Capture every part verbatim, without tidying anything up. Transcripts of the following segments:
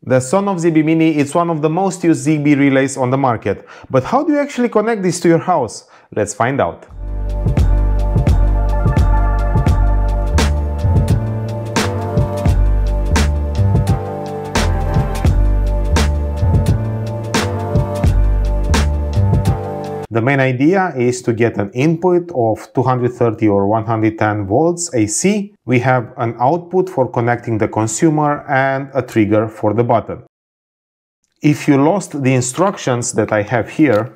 The Sonoff ZBmini is one of the most used Zigbee relays on the market. But how do you actually connect this to your house? Let's find out. The main idea is to get an input of two hundred thirty or one hundred ten volts A C. We have an output for connecting the consumer and a trigger for the button. If you lost the instructions that I have here,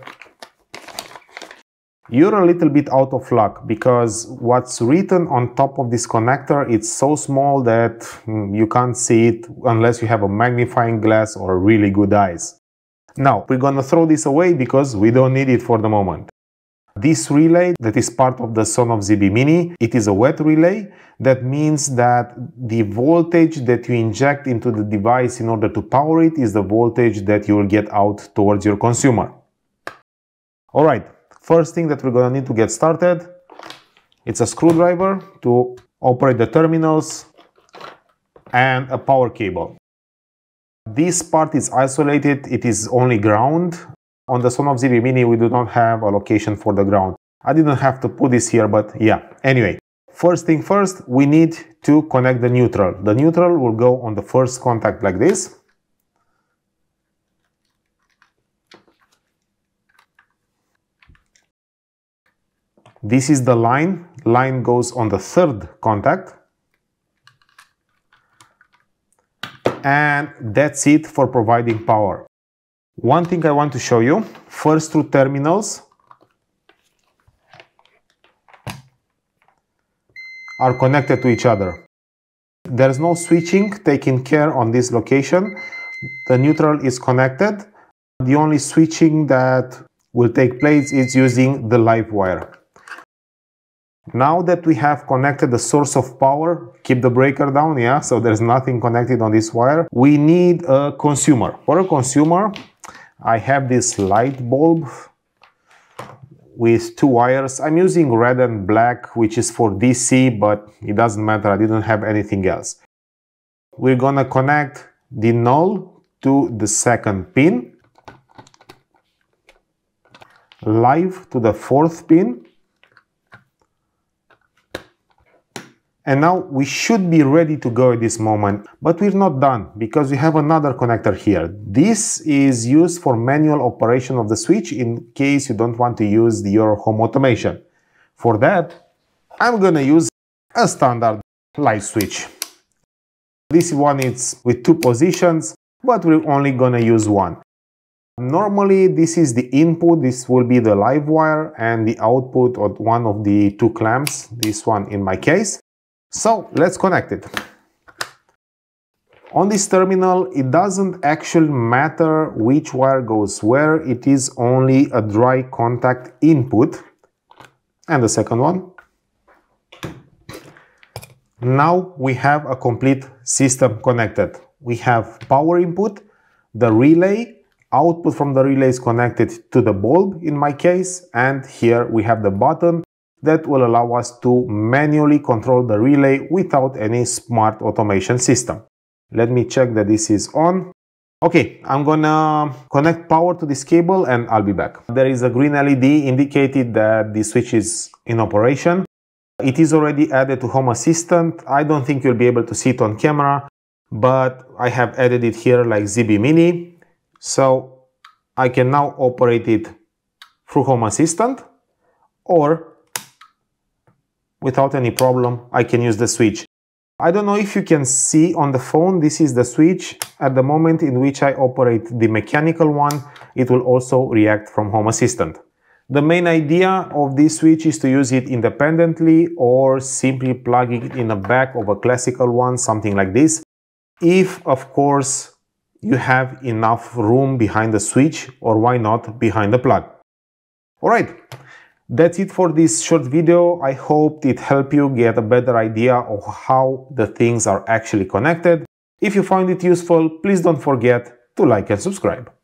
you're a little bit out of luck, because what's written on top of this connector, it's so small that you can't see it unless you have a magnifying glass or really good eyes. Now, we're gonna throw this away because we don't need it for the moment. This relay that is part of the Sonoff ZBmini, it is a wet relay. That means that the voltage that you inject into the device in order to power it is the voltage that you will get out towards your consumer. Alright, first thing that we're gonna need to get started, it's a screwdriver to operate the terminals and a power cable. This part is isolated, it is only ground. On the Sonoff ZBmini we do not have a location for the ground. I didn't have to put this here, but yeah. Anyway, first thing first, we need to connect the neutral. The neutral will go on the first contact like this. This is the line. Line goes on the third contact. And that's it for providing power. One thing I want to show you, first two terminals are connected to each other. There's no switching taken care on this location. The neutral is connected. The only switching that will take place is using the live wire. Now that we have connected the source of power, keep the breaker down, yeah, so there's nothing connected on this wire. We need a consumer. For a consumer, I have this light bulb with two wires. I'm using red and black, which is for D C, but it doesn't matter, I didn't have anything else. We're gonna connect the null to the second pin, live to the fourth pin, and now we should be ready to go at this moment, but we're not done because we have another connector here. This is used for manual operation of the switch in case you don't want to use your home automation. For that, I'm gonna use a standard light switch. This one is with two positions, but we're only gonna use one. Normally, this is the input, this will be the live wire, and the output of one of the two clamps, this one in my case. So let's connect it. On this terminal, it doesn't actually matter which wire goes where, it is only a dry contact input. And the second one. Now we have a complete system connected. We have power input, the relay, output from the relay is connected to the bulb in my case, and here we have the button that will allow us to manually control the relay without any smart automation system. Let me check that this is on. Okay, I'm gonna connect power to this cable and I'll be back. There is a green L E D indicated that the switch is in operation. It is already added to Home Assistant. I don't think you'll be able to see it on camera, but I have added it here like ZBmini. So I can now operate it through Home Assistant, or without any problem, I can use the switch. I don't know if you can see on the phone, this is the switch. At the moment in which I operate the mechanical one, it will also react from Home Assistant. The main idea of this switch is to use it independently or simply plug it in the back of a classical one, something like this. If, of course, you have enough room behind the switch, or why not behind the plug. Alright. That's it for this short video. I hope it helped you get a better idea of how the things are actually connected. If you find it useful, please don't forget to like and subscribe.